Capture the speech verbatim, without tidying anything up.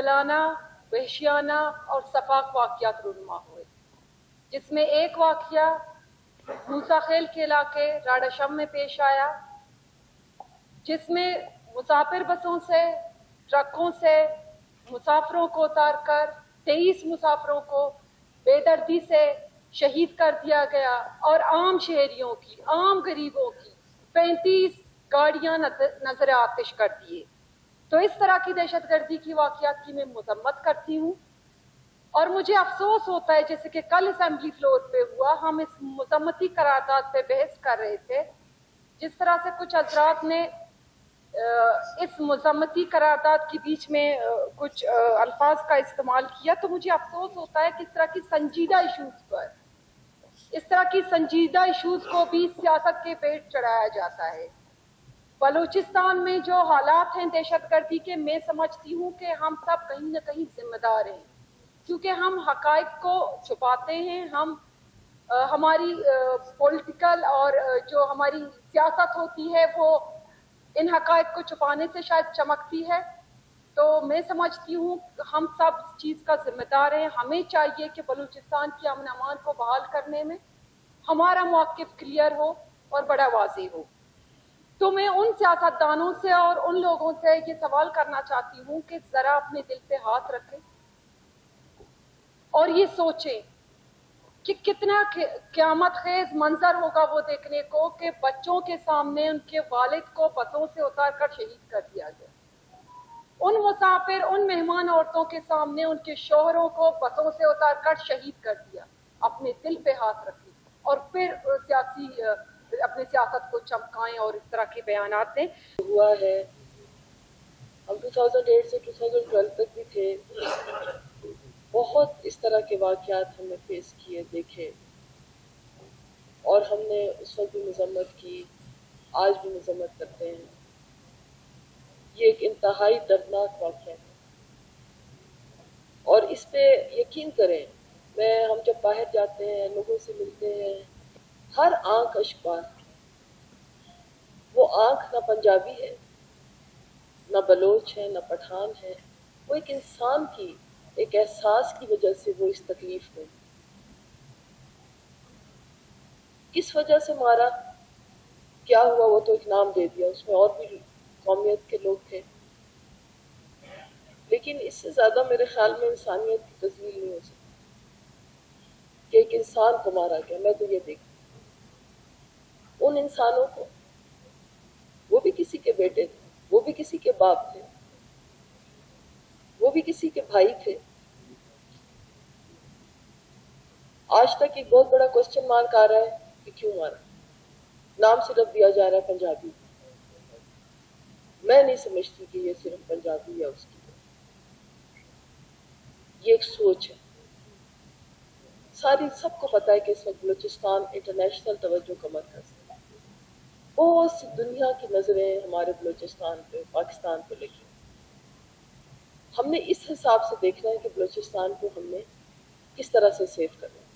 قاتلانہ، وحشیانہ اور سفاک واقعات رونما ہوئے، جس میں ایک واقعہ موسیٰ خیل کے علاقے راڑا شم میں پیش آیا، جس میں مسافر بسوں سے، ٹرکوں سے مسافروں کو اتار کر تیئیس مسافروں کو بے دردی سے شہید کر دیا گیا اور عام شہریوں کی، عام غریبوں کی پینتیس گاڑیاں نظر آتش کر دیے۔ تو اس طرح کی دہشت گردی کی واقعات کی میں مذمت کرتی ہوں، اور مجھے افسوس ہوتا ہے جیسے کہ کل اسمبلی فلور پہ ہوا، ہم اس مذمتی قرارداد پہ بحث کر رہے تھے، جس طرح سے کچھ حضرات نے اس مذمتی قرارداد کے بیچ میں کچھ الفاظ کا استعمال کیا، تو مجھے افسوس ہوتا ہے کہ اس طرح کی سنجیدہ ایشوز پر، اس طرح کی سنجیدہ ایشوز کو بھی سیاست کے پیٹ چڑھایا جاتا ہے۔ بلوچستان میں جو حالات ہیں دہشت گردی کے، میں سمجھتی ہوں کہ ہم سب کہیں نہ کہیں ذمہ دار ہیں، کیونکہ ہم حقائق کو چھپاتے ہیں، ہم ہماری پولیٹیکل اور جو ہماری سیاست ہوتی ہے وہ ان حقائق کو چھپانے سے شاید چمکتی ہے۔ تو میں سمجھتی ہوں ہم سب اس چیز کا ذمہ دار ہیں، ہمیں چاہیے کہ بلوچستان کی امن امان کو بحال کرنے میں ہمارا موقف کلیئر ہو اور بڑا واضح ہو۔ تو میں ان سیاستدانوں سے اور ان لوگوں سے یہ سوال کرنا چاہتی ہوں کہ ذرا اپنے دل پہ ہاتھ رکھیں اور یہ سوچیں کہ کتنا قیامت خیز منظر ہوگا وہ دیکھنے کو کہ بچوں کے سامنے ان کے والد کو بسوں سے اتار کر شہید کر دیا گیا، ان مسافر، ان مہمان عورتوں کے سامنے ان کے شوہروں کو بسوں سے اتار کر شہید کر دیا۔ اپنے دل پہ ہاتھ رکھیں اور پھر سیاسی اپنے سیاست کو چمکائیں اور اس طرح کے بیانات دیں۔ ہوا ہے ہم دو ہزار آٹھ سے دو ہزار بارہ تک بھی تھے، بہت اس طرح کے واقعات ہم نے فیس کیے، دیکھے، اور ہم نے اس وقت بھی مذمت کی، آج بھی مذمت کرتے ہیں۔ یہ ایک انتہائی دردناک واقعہ ہے، اور اس پہ یقین کریں، میں ہم جب باہر جاتے ہیں، لوگوں سے ملتے ہیں، ہر آنکھ اشکبار، وہ آنکھ نہ پنجابی ہے، نہ بلوچ ہے، نہ پٹھان ہے، وہ ایک انسان کی ایک احساس کی وجہ سے وہ اس تکلیف میں، کس وجہ سے مارا، کیا ہوا، وہ تو ایک نام دے دیا، اس میں اور بھی قومیت کے لوگ تھے، لیکن اس سے زیادہ میرے خیال میں انسانیت کی تذلیل نہیں ہو سکتی کہ ایک انسان کو مارا گیا۔ میں تو یہ دیکھوں ان انسانوں کو، وہ بھی کسی کے بیٹے تھے، وہ بھی کسی کے باپ تھے، وہ بھی کسی کے بھائی تھے۔ آج تک ایک بہت بڑا کوسچن مارک آ رہا ہے کہ کیوں مارا، نام صرف دیا جا رہا ہے پنجابی۔ میں نہیں سمجھتی کہ یہ صرف پنجابی یا اس کی، یہ ایک سوچ ہے۔ ساری سب کو پتا ہے کہ اس وقت بلوچستان انٹرنیشنل توجہ کا مرکز ہے، بہت سی دنیا کی نظریں ہمارے بلوچستان پہ، پاکستان پہ لگی۔ ہم نے اس حساب سے دیکھنا ہے کہ بلوچستان کو ہم نے کس طرح سے سیو کرنا ہے۔